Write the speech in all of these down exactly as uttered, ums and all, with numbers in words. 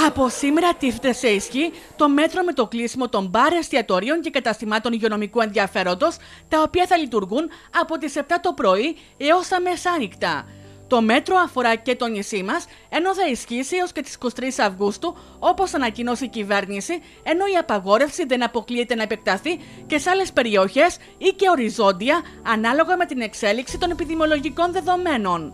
Από σήμερα τίθεται σε ισχύ το μέτρο με το κλείσιμο των μπαρ, εστιατορίων και καταστημάτων υγειονομικού ενδιαφέροντος, τα οποία θα λειτουργούν από τις επτά το πρωί έως τα μεσάνυχτα. Το μέτρο αφορά και το νησί μας, ενώ θα ισχύσει έως και τις εικοστή τρίτη Αυγούστου, όπως ανακοίνωσε η κυβέρνηση, ενώ η απαγόρευση δεν αποκλείεται να επεκταθεί και σε άλλες περιοχές ή και οριζόντια, ανάλογα με την εξέλιξη των επιδημιολογικών δεδομένων.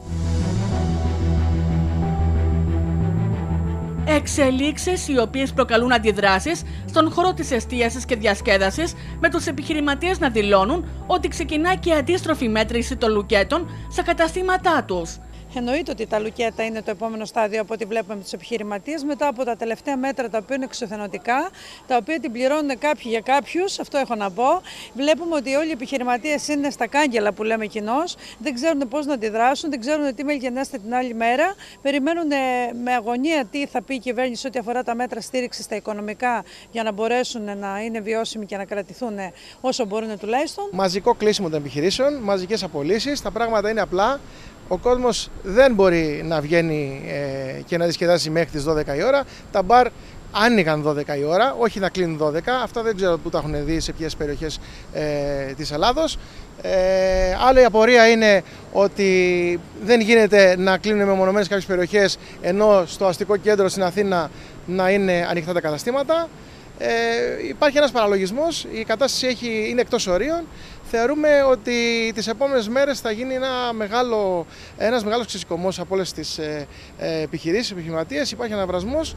Εξελίξεις οι οποίες προκαλούν αντιδράσεις στον χώρο της εστίασης και διασκέδασης, με τους επιχειρηματίες να δηλώνουν ότι ξεκινά και αντίστροφη μέτρηση των λουκέτων στα καταστήματά τους. Εννοείται ότι τα λουκέτα είναι το επόμενο στάδιο από ό,τι βλέπουμε με τους επιχειρηματίες, μετά από τα τελευταία μέτρα τα οποία είναι εξωθενωτικά, τα οποία την πληρώνουν κάποιοι για κάποιους, αυτό έχω να πω. Βλέπουμε ότι όλοι οι επιχειρηματίες είναι στα κάγκελα που λέμε κοινώς, δεν ξέρουν πώς να αντιδράσουν, δεν ξέρουν τι μελγενέστε την άλλη μέρα, περιμένουν με αγωνία τι θα πει η κυβέρνηση ό,τι αφορά τα μέτρα στήριξης στα οικονομικά για να μπορέσουν να είναι βιώσιμοι και να κρατηθούν όσο μπορούν τουλάχιστον. Μαζικό κλείσιμο των επιχειρήσεων, μαζικές απολύσεις, τα πράγματα είναι απλά. Ο κόσμος δεν μπορεί να βγαίνει ε, και να διασκεδάσει μέχρι τις δώδεκα η ώρα. Τα μπαρ άνοιγαν δώδεκα η ώρα, όχι να κλείνουν δώδεκα. Αυτά δεν ξέρω που τα έχουν δει, σε ποιες περιοχές ε, της Ελλάδος. Ε, άλλη απορία είναι ότι δεν γίνεται να κλείνουν μεμονωμένες κάποιες περιοχές, ενώ στο αστικό κέντρο στην Αθήνα να είναι ανοιχτά τα καταστήματα. Ε, υπάρχει ένας παραλογισμός, η κατάσταση έχει, είναι εκτός ορίων. Θεωρούμε ότι τις επόμενες μέρες θα γίνει ένα μεγάλο, ένας μεγάλος ξεσηκωμός από όλες τις ε, ε, επιχειρήσεις, επιχειρηματίες, υπάρχει αναβρασμός.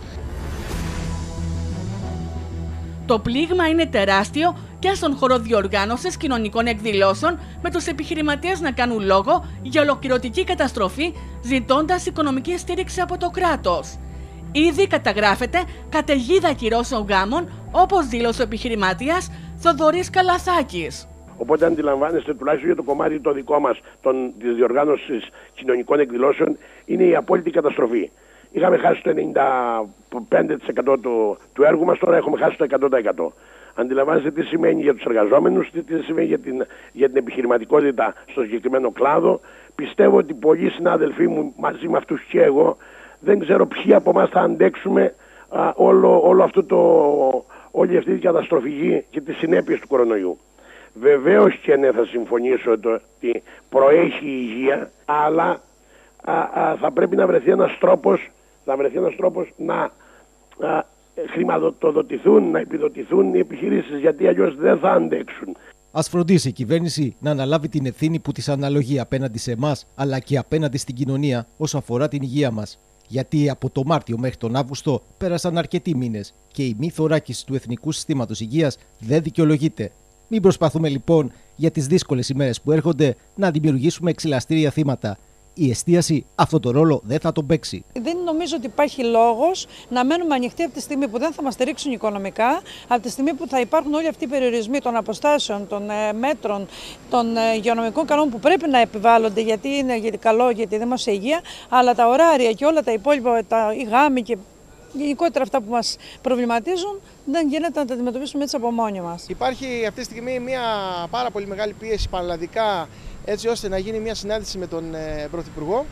Το πλήγμα είναι τεράστιο και στον χώρο διοργάνωσης κοινωνικών εκδηλώσεων, με τους επιχειρηματίες να κάνουν λόγο για ολοκληρωτική καταστροφή, ζητώντας οικονομική στήριξη από το κράτος. Ήδη καταγράφεται καταιγίδα κυρώσεων γάμων, όπως δήλωσε ο επιχειρηματίας Θοδωρής Καλαθάκης. Οπότε αντιλαμβάνεστε, τουλάχιστον για το κομμάτι το δικό μας της διοργάνωσης κοινωνικών εκδηλώσεων, είναι η απόλυτη καταστροφή. Είχαμε χάσει το ενενήντα πέντε τοις εκατό του, του έργου μας, τώρα έχουμε χάσει το εκατό τοις εκατό. Αντιλαμβάνεστε τι σημαίνει για τους εργαζόμενους, τι, τι σημαίνει για την, για την επιχειρηματικότητα στο συγκεκριμένο κλάδο. Πιστεύω ότι πολλοί συνάδελφοί μου, μαζί με αυτούς και εγώ, δεν ξέρω ποιοι από εμάς θα αντέξουμε α, όλο, όλο αυτό το, όλη αυτή την καταστροφική και τις συνέπειες του κορονοϊού. Βεβαίως και ναι, θα συμφωνήσω ότι προέχει η υγεία, αλλά α, α, θα πρέπει να βρεθεί ένας τρόπος, θα βρεθεί ένας τρόπος να α, χρηματοδοτηθούν, να επιδοτηθούν οι επιχειρήσεις, γιατί αλλιώς δεν θα αντέξουν. Ας φροντίσει η κυβέρνηση να αναλάβει την ευθύνη που της αναλογεί απέναντι σε εμάς, αλλά και απέναντι στην κοινωνία όσο αφορά την υγεία μας. Γιατί από το Μάρτιο μέχρι τον Αύγουστο πέρασαν αρκετοί μήνες και η μη θωράκιση του Εθνικού Συστήματος Υγείας δεν δικαιολογείται. Μην προσπαθούμε λοιπόν για τις δύσκολες ημέρες που έρχονται να δημιουργήσουμε εξηλαστήρια θύματα. Η εστίαση αυτό το ρόλο δεν θα τον παίξει. Δεν νομίζω ότι υπάρχει λόγος να μένουμε ανοιχτοί από τη στιγμή που δεν θα μας στηρίξουν οικονομικά, από τη στιγμή που θα υπάρχουν όλοι αυτοί οι περιορισμοί των αποστάσεων, των ε, μέτρων, των ε, υγειονομικών κανόνων που πρέπει να επιβάλλονται, γιατί είναι γιατί καλό για τη δημόσια υγεία, αλλά τα ωράρια και όλα τα υπόλοιπα, τα, οι γάμοι και γενικότερα αυτά που μας προβληματίζουν, δεν γίνεται να τα αντιμετωπίσουμε έτσι από μόνοι μας. Υπάρχει αυτή τη στιγμή μια πάρα πολύ μεγάλη πίεση πανελλαδικά, έτσι ώστε να γίνει μια συνάντηση με τον ε, Πρωθυπουργό,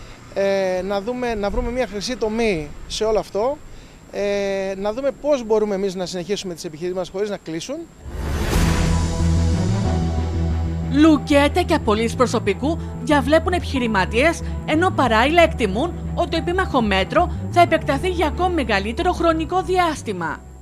ε, να, δούμε, να βρούμε μια χρυσή τομή σε όλο αυτό, ε, να δούμε πώς μπορούμε εμείς να συνεχίσουμε τις επιχειρήσεις μας χωρίς να κλείσουν. Λουκέτα και απολύσεις προσωπικού διαβλέπουν επιχειρηματίες, ενώ παράλληλα εκτιμούν ότι το επίμαχο μέτρο θα επεκταθεί για ακόμη μεγαλύτερο χρονικό διάστημα.